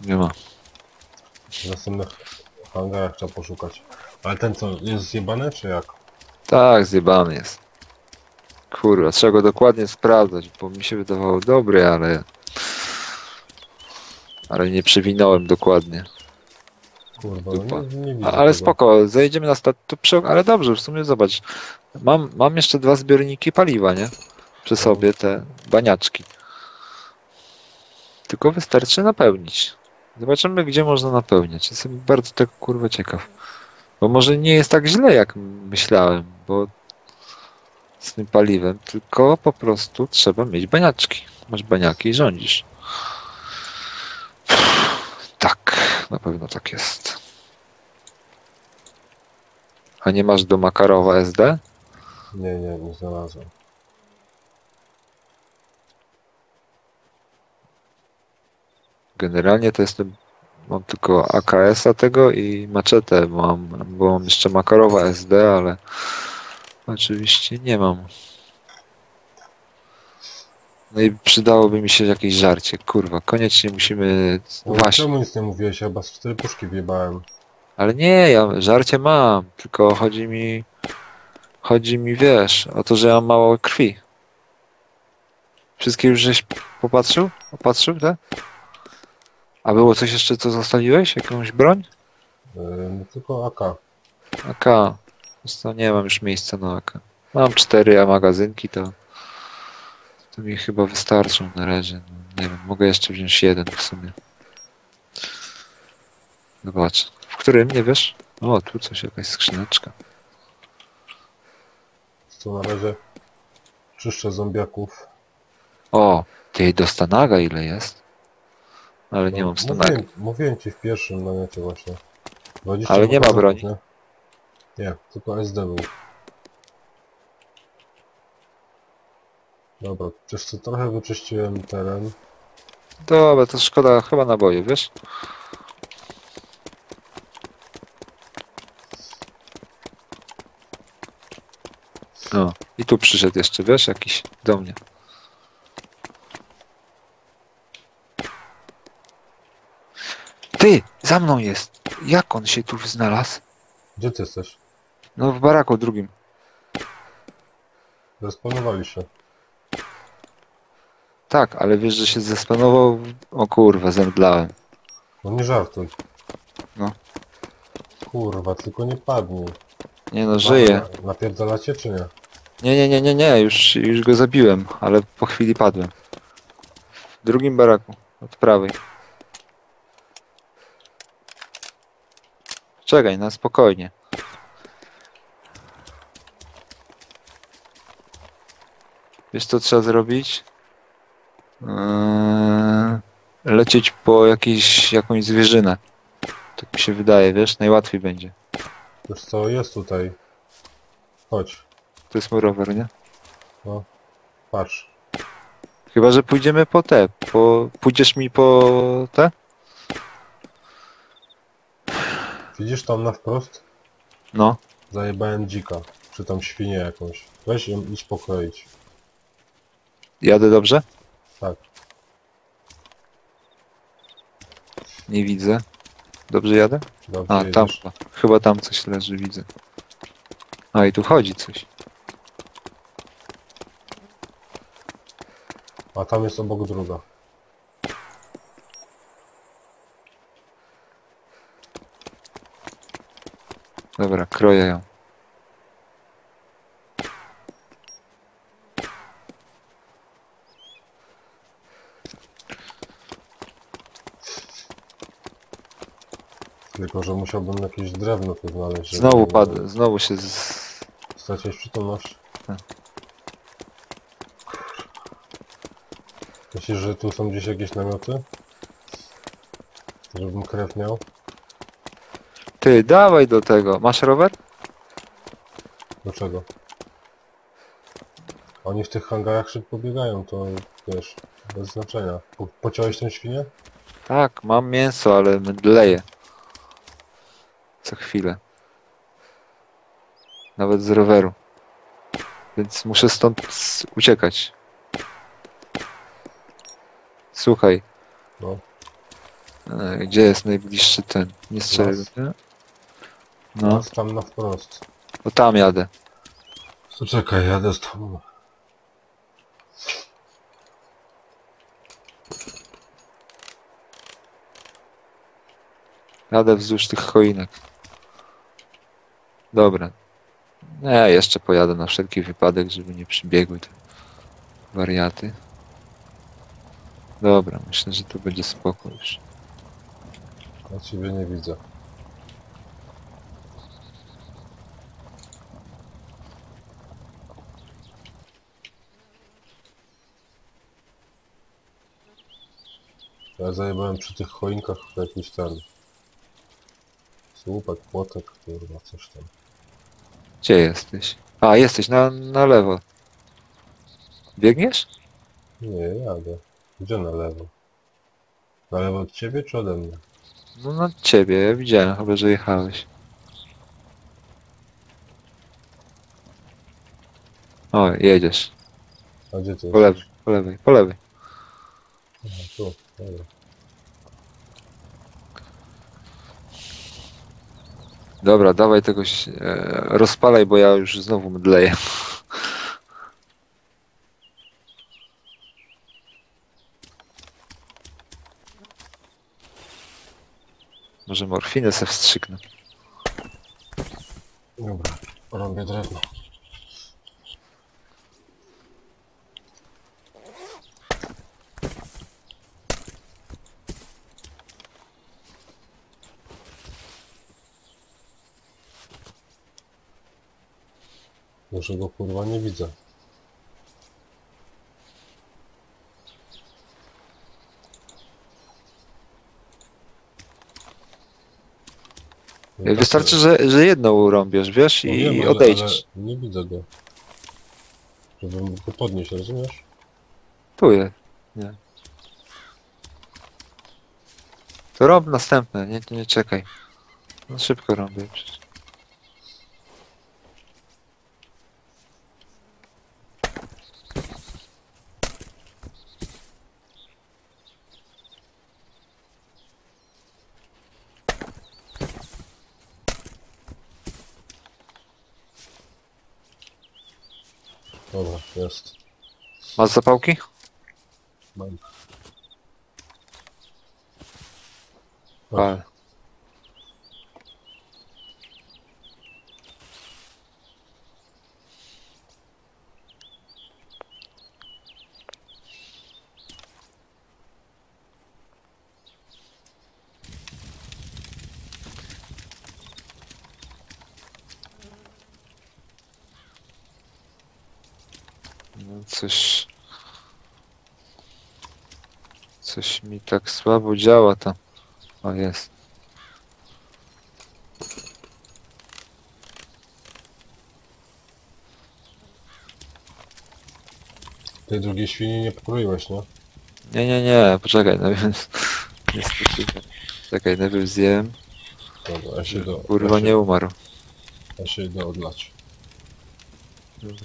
Nie ma. W następnych hangarach trzeba poszukać. Ale ten co, jest zjebany czy jak? Tak, zjebany jest. Kurwa, trzeba go dokładnie sprawdzać, bo mi się wydawało dobry, ale nie przewinąłem dokładnie. Kurwa, no Dupa. nie widzę Ale tego. spoko, zajedziemy na stat. Ale dobrze, w sumie zobacz. Mam jeszcze 2 zbiorniki paliwa, nie? Przy No, sobie te baniaczki. Tylko wystarczy napełnić. Zobaczymy, gdzie można napełniać. Jestem bardzo tego kurwa ciekaw. Bo może nie jest tak źle, jak myślałem, bo z tym paliwem, tylko po prostu trzeba mieć baniaczki. Masz baniaki i rządzisz. Tak, na pewno tak jest. A nie masz do Makarowa SD? nie znalazłem. Generalnie to mam tylko AKS-a tego i maczetę, bo mam jeszcze Makarowa SD, ale oczywiście nie mam. No i przydałoby mi się jakieś żarcie, kurwa, koniecznie musimy... No Właśnie, czemu nic nie mówiłeś? Ja chyba z 4 puszki wjebałem. ale nie, ja żarcie mam, tylko chodzi mi, wiesz, o to, że ja mam mało krwi. Wszystkie już żeś popatrzył? Opatrzył, tak? A było coś jeszcze, co zostawiłeś? Jakąś broń? No tylko AK. AK. To nie mam już miejsca na AK. Mam 4 magazynki, to mi chyba wystarczą na razie. No, nie wiem, mogę jeszcze wziąć jeden w sumie. Zobacz. W którym, nie wiesz? O, tu coś, jakaś skrzyneczka. Tu na razie czyszczę zombiaków. O, tej do Stanaga ile jest? Ale nie No, mam Stanaga. mówiłem ci w pierwszym namiocie właśnie. 20 Ale nie ma magazynków, broni. nie? Nie, tylko SD był. Dobra, przecież co trochę wyczyściłem teren. Dobra, to szkoda chyba naboju, wiesz? O, i tu przyszedł jeszcze, wiesz, jakiś do mnie. Ty, za mną jest. Jak on się tu znalazł? Gdzie ty jesteś? No w baraku drugim. Respawnowali się. Tak, ale wiesz, że się zespanował. O kurwa, zemdlałem. No nie żartuj. No. Kurwa, tylko nie padnij. Nie no, żyje. Napierdalacie czy nie? Nie, już go zabiłem, ale po chwili padłem. W drugim baraku, od prawej. Czekaj, na spokojnie. Wiesz co trzeba zrobić? Lecieć po jakąś zwierzynę. Tak mi się wydaje, wiesz, najłatwiej będzie. Wiesz co, jest tutaj. Chodź. To jest mój rower, nie? No. Patrz. Chyba że pójdziemy pójdziesz mi po te? Widzisz tam na wprost? No. Zajebałem dzika. Czy tam świnię jakąś. Weź ją idź pokroić. Jadę dobrze? Tak. Nie widzę. Dobrze jadę? Dobrze A, tam jedziesz. chyba tam coś leży, widzę. A, i tu chodzi coś. A tam jest obok druga. Dobra, kroję ją. Tylko, że musiałbym jakieś drewno tu znaleźć. żeby- Znowu padł, znowu się Straciłeś przytomność? Tak. Myślisz, że tu są gdzieś jakieś namioty? Żebym krew miał? Ty, dawaj do tego. Masz rower? Do czego? Oni w tych hangarach szybko biegają, to wiesz, bez znaczenia. Pociąłeś tę świnię? Tak, mam mięso, ale mdleję. Co chwilę. Nawet z roweru. Więc muszę stąd uciekać. Słuchaj. No. Gdzie jest najbliższy ten? Nie strzelę, Las. nie? No, Las tam na wprost. to tam jadę. To czekaj, jadę z tobą. Jadę wzdłuż tych choinek. Dobra. Nie, jeszcze pojadę na wszelki wypadek, żeby nie przybiegły te wariaty. Dobra, myślę, że to będzie spoko już. Ja ciebie nie widzę. Ja zajebałem przy tych choinkach jakiś ten słupek, płotek, kurwa, coś tam. Gdzie jesteś? A, jesteś na lewo. Biegniesz? Nie, jadę. Gdzie na lewo? Na lewo od ciebie czy ode mnie? No na ciebie, ja widziałem, chyba że jechałeś. O, jedziesz. A gdzie ty Po lewej, jesteś? po lewej, po lewej. Aha, tu, dobra. Dobra, dawaj tego, rozpalaj, bo ja już znowu mdleję. Może morfinę se wstrzyknę. Dobra, robię drewno. Może go kurwa nie widzę. No Wystarczy, tak, że jedną urąbiesz, wiesz, no i wiem, ale odejdziesz. nie widzę go. Żebym go podnieść, rozumiesz? Tu jest. Nie. To rąb następne, nie czekaj. No szybko rąbię przecież. Dobra, jest. Masz zapałki? Mam. Pal. No coś mi tak słabo działa tam. O, jest. Tej drugiej świni nie pokroiłeś, nie? Nie, poczekaj, najpierw. Niestety. Czekaj, najpierw zjem. Dobra, ja się idę, Kurwa, nie umarł. ja się idę odlać. Dobra.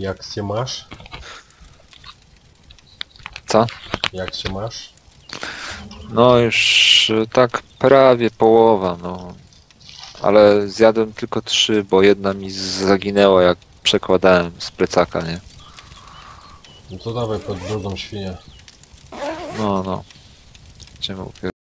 Jak się masz? Co? Jak się masz? No już tak prawie połowa, no. Ale zjadłem tylko 3, bo jedna mi zaginęła jak przekładałem z plecaka, nie? No to dawaj pod drugą świnię. No, no. Będziemy